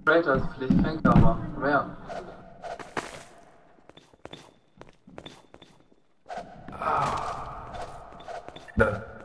Traitor ist Pflicht, fängt da mal. Komm her. Da.